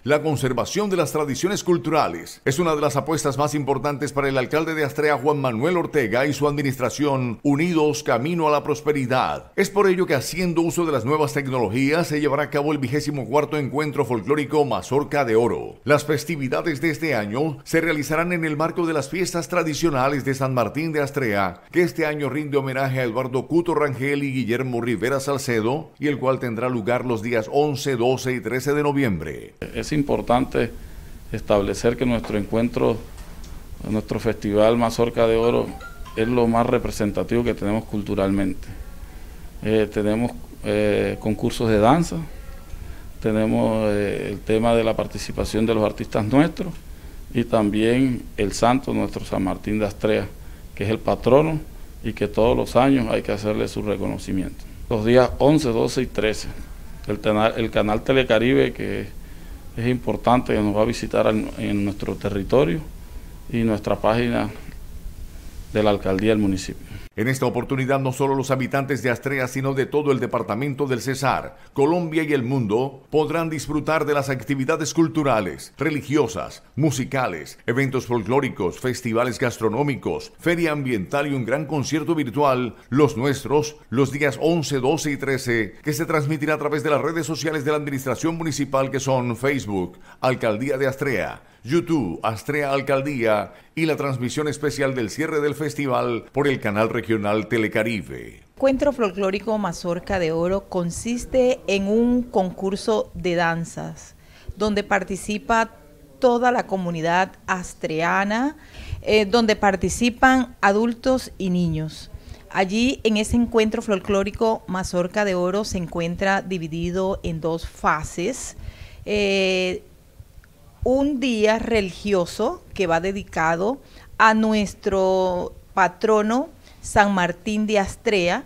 La conservación de las tradiciones culturales es una de las apuestas más importantes para el alcalde de Astrea, Juan Manuel Ortega, y su administración, unidos camino a la prosperidad. Es por ello que, haciendo uso de las nuevas tecnologías, se llevará a cabo el 24º Encuentro Folclórico Mazorca de Oro. Las festividades de este año se realizarán en el marco de las fiestas tradicionales de San Martín de Astrea, que este año rinde homenaje a Eduardo Cuto Rangel y Guillermo Rivera Salcedo, y el cual tendrá lugar los días 11, 12 y 13 de noviembre. Es importante establecer que nuestro festival Mazorca de Oro es lo más representativo que tenemos culturalmente. Tenemos concursos de danza, tenemos el tema de la participación de los artistas nuestros y también el santo, nuestro San Martín de Astrea, que es el patrono y que todos los años hay que hacerle su reconocimiento. Los días 11, 12 y 13, el canal Telecaribe, que es importante, que nos va a visitar en nuestro territorio, y nuestra página de la alcaldía del municipio. En esta oportunidad, no solo los habitantes de Astrea, sino de todo el departamento del Cesar, Colombia y el mundo podrán disfrutar de las actividades culturales, religiosas, musicales, eventos folclóricos, festivales gastronómicos, feria ambiental y un gran concierto virtual, los nuestros, los días 11, 12 y 13, que se transmitirá a través de las redes sociales de la administración municipal, que son Facebook, Alcaldía de Astrea, YouTube, Astrea Alcaldía, y la transmisión especial del cierre del festival por el canal regional Telecaribe. Encuentro Folclórico Mazorca de Oro consiste en un concurso de danzas donde participa toda la comunidad astreana, donde participan adultos y niños. Allí, en ese Encuentro Folclórico Mazorca de Oro, se encuentra dividido en dos fases. Un día religioso que va dedicado a nuestro patrono San Martín de Astrea,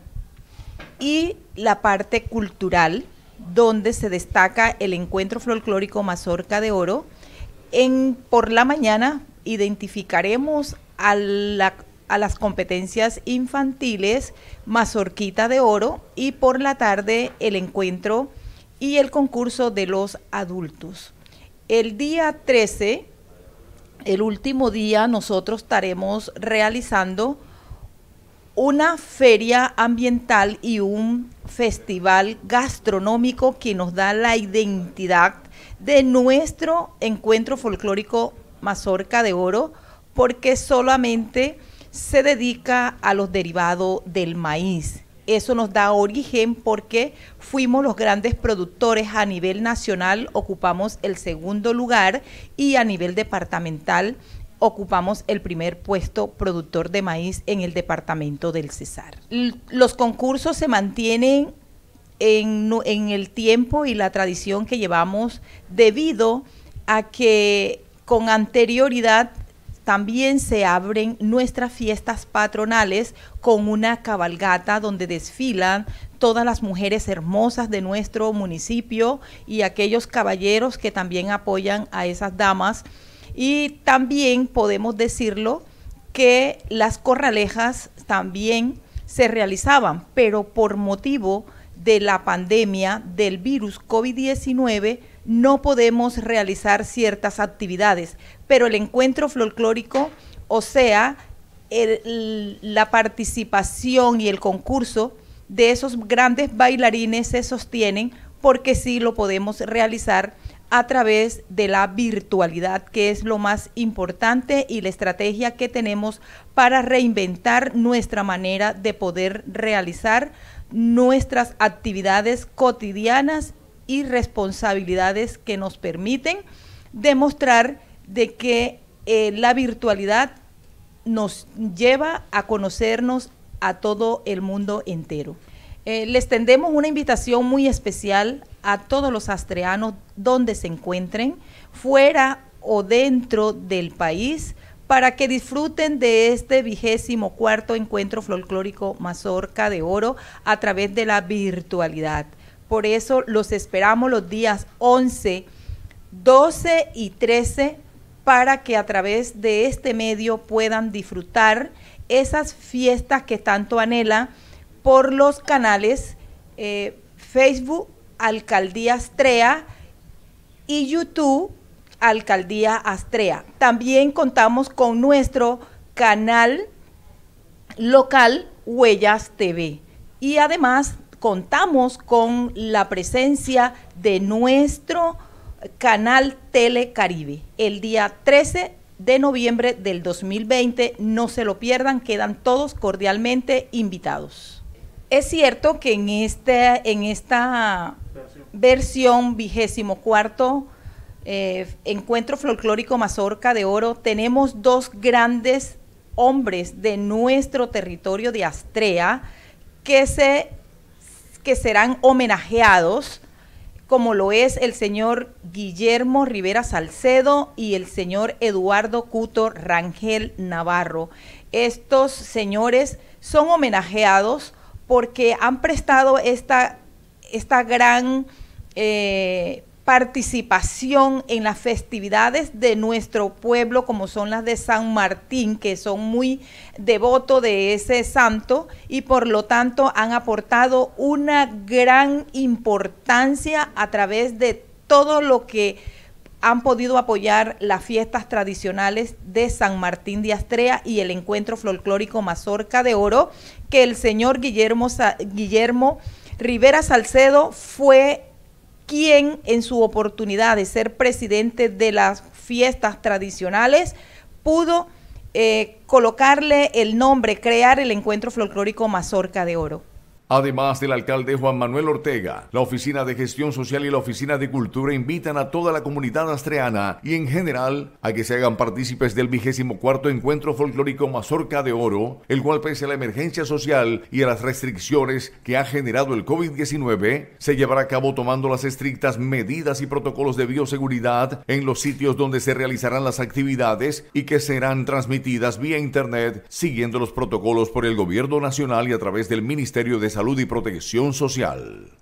y la parte cultural, donde se destaca el Encuentro Folclórico Mazorca de Oro. Por la mañana identificaremos a las competencias infantiles Mazorquita de Oro, y por la tarde el encuentro y el concurso de los adultos. El día 13, el último día, nosotros estaremos realizando una feria ambiental y un festival gastronómico que nos da la identidad de nuestro Encuentro Folclórico Mazorca de Oro, porque solamente se dedica a los derivados del maíz. Eso nos da origen porque fuimos los grandes productores a nivel nacional, ocupamos el segundo lugar, y a nivel departamental ocupamos el primer puesto productor de maíz en el departamento del Cesar. Los concursos se mantienen en el tiempo y la tradición que llevamos, debido a que con anterioridad también se abren nuestras fiestas patronales con una cabalgata donde desfilan todas las mujeres hermosas de nuestro municipio y aquellos caballeros que también apoyan a esas damas. Y también podemos decirlo que las corralejas también se realizaban, pero por motivo de la pandemia del virus COVID-19 no podemos realizar ciertas actividades, pero el encuentro folclórico, o sea, la participación y el concurso de esos grandes bailarines se sostienen, porque sí lo podemos realizar a través de la virtualidad, que es lo más importante, y la estrategia que tenemos para reinventar nuestra manera de poder realizar nuestras actividades cotidianas y responsabilidades que nos permiten demostrar de que la virtualidad nos lleva a conocernos a todo el mundo entero. Les tendemos una invitación muy especial a todos los astreanos donde se encuentren, fuera o dentro del país, para que disfruten de este 24º Encuentro Folclórico Mazorca de Oro a través de la virtualidad. Por eso los esperamos los días 11, 12 y 13 para que a través de este medio puedan disfrutar esas fiestas que tanto anhelan por los canales Facebook Alcaldía Astrea y YouTube Alcaldía Astrea. También contamos con nuestro canal local Huellas TV y además contamos con la presencia de nuestro canal Telecaribe el día 13 de noviembre del 2020. No se lo pierdan, quedan todos cordialmente invitados. Es cierto que en esta versión 24 Encuentro Folclórico Mazorca de Oro tenemos dos grandes hombres de nuestro territorio de Astrea que serán homenajeados, como lo es el señor Guillermo Rivera Salcedo y el señor Eduardo Cuto Rangel Navarro. Estos señores son homenajeados porque han prestado esta gran participación en las festividades de nuestro pueblo, como son las de San Martín, que son muy devotos de ese santo y por lo tanto han aportado una gran importancia a través de todo lo que han podido apoyar las fiestas tradicionales de San Martín de Astrea y el Encuentro Folclórico Mazorca de Oro, que el señor Guillermo Rivera Salcedo fue quien en su oportunidad de ser presidente de las fiestas tradicionales pudo colocarle el nombre, crear el Encuentro Folclórico Mazorca de Oro. Además del alcalde Juan Manuel Ortega, la Oficina de Gestión Social y la Oficina de Cultura invitan a toda la comunidad astreana y en general a que se hagan partícipes del 24º Encuentro Folclórico Mazorca de Oro, el cual pese a la emergencia social y a las restricciones que ha generado el COVID-19, se llevará a cabo tomando las estrictas medidas y protocolos de bioseguridad en los sitios donde se realizarán las actividades y que serán transmitidas vía internet siguiendo los protocolos por el Gobierno Nacional y a través del Ministerio de Salud y Protección Social.